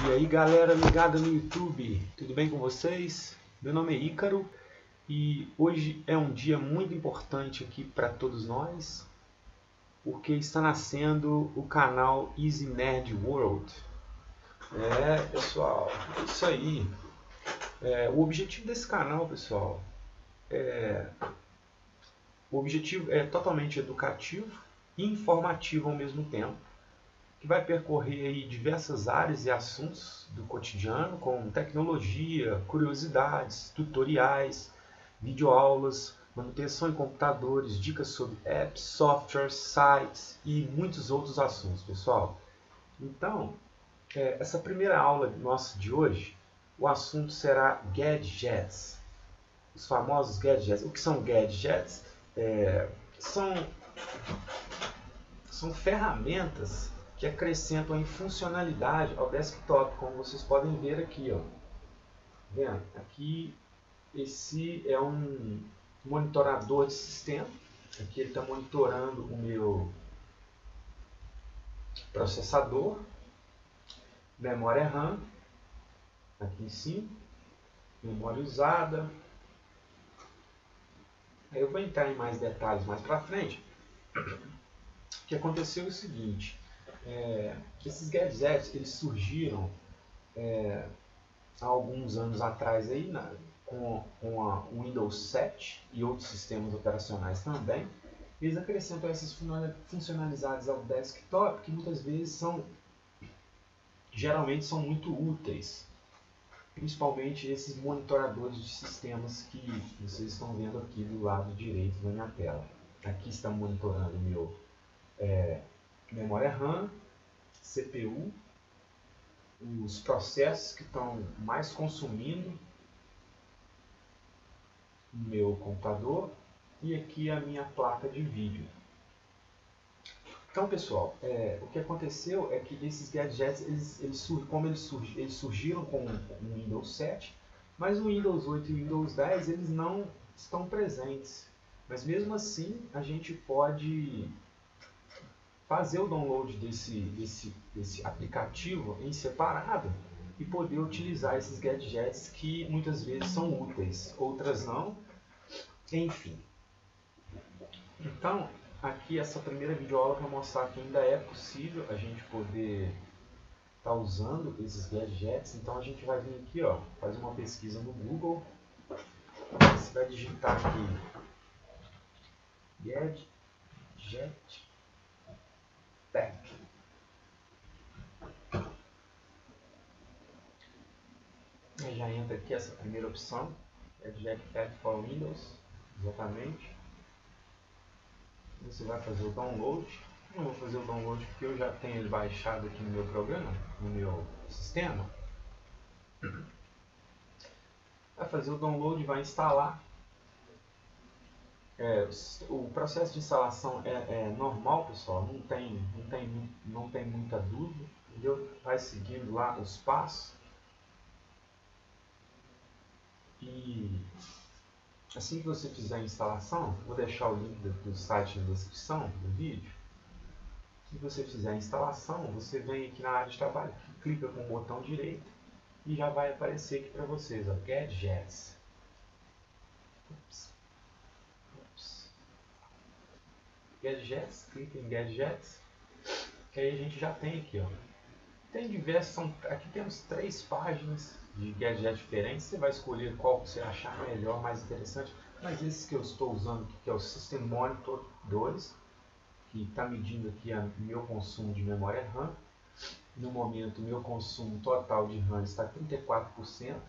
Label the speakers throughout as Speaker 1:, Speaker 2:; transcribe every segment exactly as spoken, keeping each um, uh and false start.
Speaker 1: E aí galera ligada no YouTube, tudo bem com vocês? Meu nome é Ícaro e hoje é um dia muito importante aqui para todos nós, porque está nascendo o canal Easy Nerd World. É pessoal, é isso aí. É, o objetivo desse canal, pessoal, é, o objetivo é totalmente educativo e informativo ao mesmo tempo, que vai percorrer aí diversas áreas e assuntos do cotidiano, como tecnologia, curiosidades, tutoriais, videoaulas, manutenção em computadores, dicas sobre apps, softwares, sites e muitos outros assuntos, pessoal. Então, é, essa primeira aula nossa de hoje, o assunto será gadgets, os famosos gadgets. O que são gadgets? É, são, são ferramentas que acrescentam em funcionalidade ao desktop, como vocês podem ver aqui, ó. Vendo? Aqui esse é um monitorador de sistema. Aqui ele está monitorando o meu processador, memória RAM, aqui em cima, memória usada. Aí eu vou entrar em mais detalhes mais para frente. O que aconteceu é o seguinte: é, esses gadgets eles surgiram é, há alguns anos atrás aí, na, com, com a Windows sete e outros sistemas operacionais também. Eles acrescentam essas funcionalidades ao desktop que muitas vezes são, geralmente são muito úteis, principalmente esses monitoradores de sistemas que vocês estão vendo aqui do lado direito da minha tela. Aqui está monitorando meu é, memória RAM, C P U, os processos que estão mais consumindo no meu computador e aqui a minha placa de vídeo. Então, pessoal, é, o que aconteceu é que esses gadgets, eles, eles, como eles, surg, eles surgiram com o Windows sete, mas o Windows oito e o Windows dez eles não estão presentes. Mas mesmo assim, a gente pode fazer o download desse, desse, desse aplicativo em separado e poder utilizar esses gadgets que muitas vezes são úteis, outras não, enfim. Então, aqui essa primeira videoaula para mostrar que ainda é possível a gente poder estar tá usando esses gadgets. Então a gente vai vir aqui, ó, fazer uma pesquisa no Google. Você vai digitar aqui Gadget Pack. Aí já entra aqui essa primeira opção, Gadget Pack for Windows, exatamente. Você vai fazer o download. Não vou fazer o download porque eu já tenho ele baixado aqui no meu programa, no meu sistema. Vai fazer o download, vai instalar. É, o processo de instalação é, é normal, pessoal, não tem, não, tem, não tem muita dúvida, entendeu? Vai seguindo lá os passos. E assim que você fizer a instalação, vou deixar o link do, do site na descrição do vídeo. Se você fizer a instalação, você vem aqui na área de trabalho, clica com o botão direito e já vai aparecer aqui para vocês, ó, Gadgets. Ups. Ups. Gadgets, clica em Gadgets, que aí a gente já tem aqui, ó. Tem diversos, são, aqui temos três páginas de gadgets diferentes, você vai escolher qual você achar melhor, mais interessante, mas esses que eu estou usando aqui, que é o System Monitor dois, que está medindo aqui o meu consumo de memória RAM. No momento, meu consumo total de RAM está trinta e quatro por cento.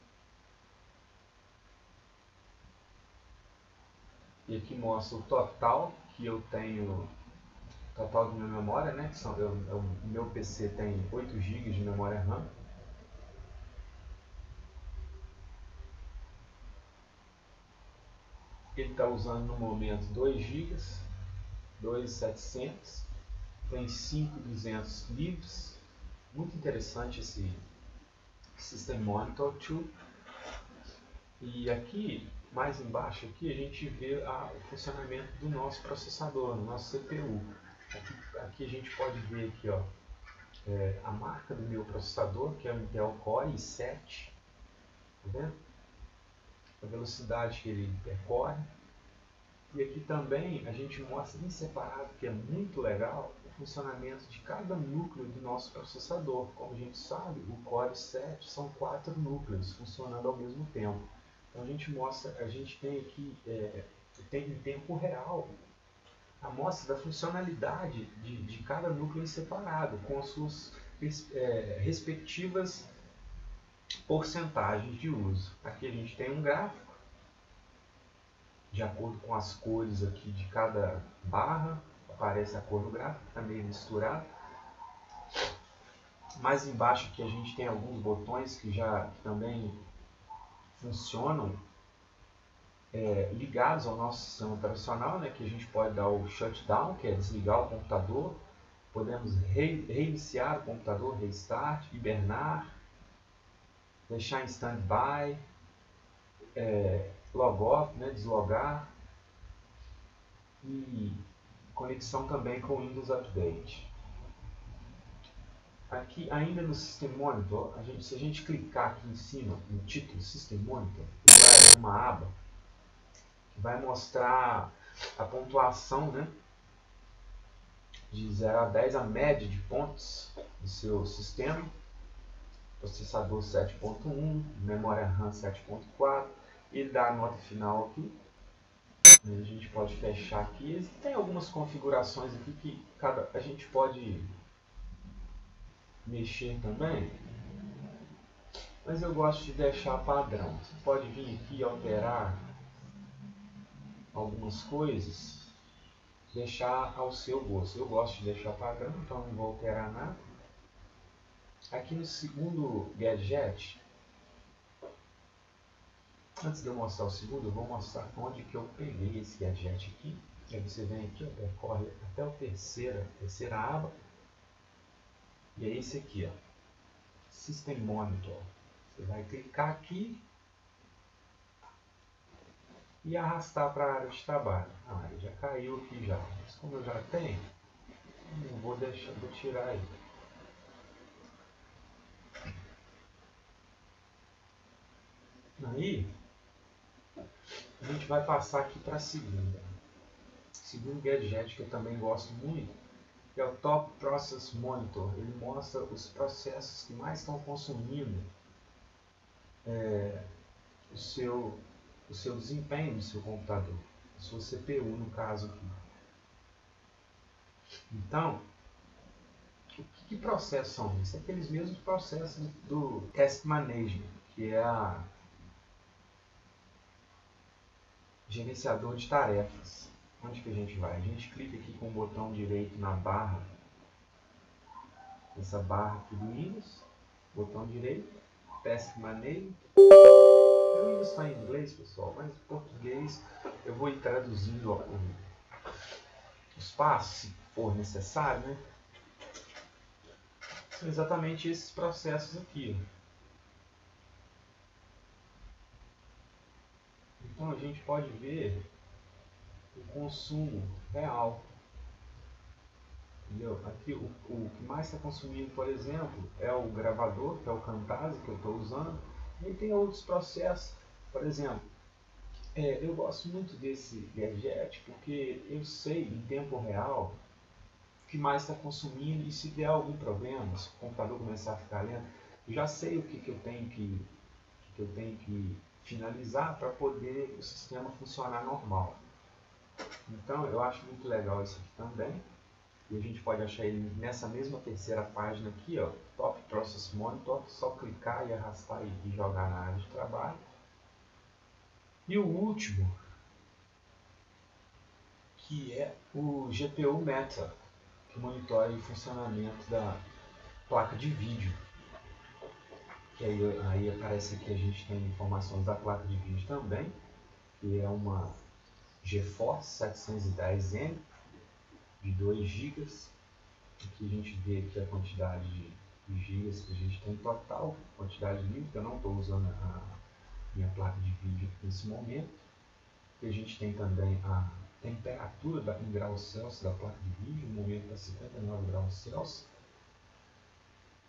Speaker 1: E aqui mostra o total que eu tenho, total de minha memória, né? Que são, eu, eu, o meu P C tem oito gigas de memória RAM. Ele está usando no momento dois gigas, dois mil e setecentos, tem cinco mil e duzentos livres. Muito interessante esse System Monitor dois. E aqui, mais embaixo, aqui, a gente vê a, o funcionamento do nosso processador, do nosso C P U. Aqui, aqui a gente pode ver aqui, ó, é, a marca do meu processador, que é o Intel Core i sete. Tá vendo? A velocidade que ele percorre. E aqui também a gente mostra em separado, que é muito legal, o funcionamento de cada núcleo do nosso processador. Como a gente sabe, o Core i sete são quatro núcleos funcionando ao mesmo tempo. Então a gente mostra, a gente tem aqui é, tem em tempo real a mostra da funcionalidade de, de cada núcleo em separado, com as suas é, respectivas porcentagens de uso. Aqui a gente tem um gráfico de acordo com as cores aqui de cada barra, aparece a cor no gráfico, está meio misturado. Mais embaixo aqui a gente tem alguns botões que já que também funcionam é, ligados ao nosso sistema operacional, né, que a gente pode dar o shutdown, que é desligar o computador, podemos re, reiniciar o computador, restart, hibernar, deixar em standby, é, log off, né, deslogar, e conexão também com o Windows Update. Aqui ainda no System Monitor, a gente, se a gente clicar aqui em cima no título System Monitor, vai abrir uma aba que vai mostrar a pontuação, né, de zero a dez, a média de pontos do seu sistema, processador sete ponto um, memória RAM sete ponto quatro, e dá a nota final aqui. A gente pode fechar aqui. Tem algumas configurações aqui que cada, a gente pode mexer também, mas eu gosto de deixar padrão. Você pode vir aqui e alterar algumas coisas, deixar ao seu gosto. Eu gosto de deixar padrão, então não vou alterar nada. Aqui no segundo gadget, antes de eu mostrar o segundo, eu vou mostrar onde que eu peguei esse gadget aqui. Aí você vem aqui, ó, percorre até a terceira, terceira aba, e é esse aqui, ó, System Monitor. Você vai clicar aqui e arrastar para a área de trabalho. Ah, ele já caiu aqui já, mas como eu já tenho, não vou deixar, vou tirar ele. Aí, a gente vai passar aqui para a segunda. Segundo gadget que eu também gosto muito, que é o Top Process Monitor. Ele mostra os processos que mais estão consumindo é, o, seu, o seu desempenho do seu computador, a sua C P U no caso aqui. Então, o que, que processos são esses? Aqueles mesmos processos do Task Management, que é a gerenciador de tarefas. Onde que a gente vai? A gente clica aqui com o botão direito na barra, essa barra aqui do Windows, botão direito, Task Management. O Windows está em inglês, pessoal, mas em português eu vou ir traduzindo ó, os passos, se for necessário, né? São exatamente esses processos aqui. Então a gente pode ver o consumo real. Entendeu? Aqui o, o que mais está consumindo, por exemplo, é o gravador, que é o Camtasia que eu estou usando. E tem outros processos, por exemplo, é, eu gosto muito desse gadget porque eu sei em tempo real o que mais está consumindo, e se der algum problema, se o computador começar a ficar lento, eu já sei o que, que eu tenho que, que eu tenho que finalizar para poder o sistema funcionar normal. Então eu acho muito legal isso aqui também. E a gente pode achar ele nessa mesma terceira página aqui, ó, Top Process Monitor, só clicar e arrastar e jogar na área de trabalho. E o último, que é o G P U Meta, que monitora o funcionamento da placa de vídeo. E aí, aí aparece aqui, a gente tem informações da placa de vídeo também, que é uma GeForce setecentos e dez M de dois gigas. Aqui a gente vê aqui a quantidade de gigas que a gente tem total, quantidade livre, que eu não estou usando a minha placa de vídeo nesse momento. E a gente tem também a temperatura da, em graus Celsius da placa de vídeo, no momento está cinquenta e nove graus Celsius.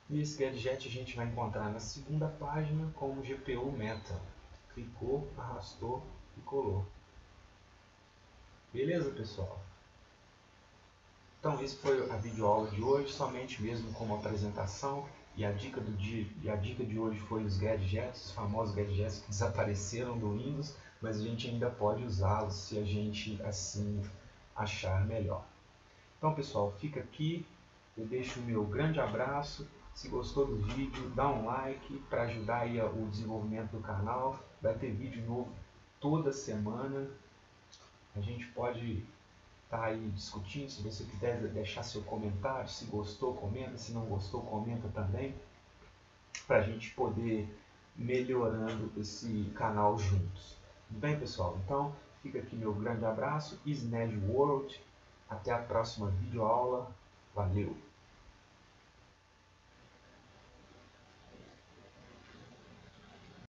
Speaker 1: E esse gadget a gente vai encontrar na segunda página como G P U Meta. Clicou, arrastou e colou. Beleza, pessoal? Então, esse foi a videoaula de hoje, somente mesmo como apresentação. E a dica do dia, e a dica de hoje foi os gadgets, os famosos gadgets que desapareceram do Windows, mas a gente ainda pode usá-los se a gente assim achar melhor. Então, pessoal, fica aqui. Eu deixo o meu grande abraço. Se gostou do vídeo, dá um like para ajudar aí o desenvolvimento do canal. Vai ter vídeo novo toda semana. A gente pode estar tá aí discutindo. Se você quiser deixar seu comentário, se gostou, comenta. Se não gostou, comenta também. Para a gente poder melhorando esse canal juntos. Tudo bem, pessoal? Então, fica aqui meu grande abraço. Isned World. Até a próxima videoaula. Valeu!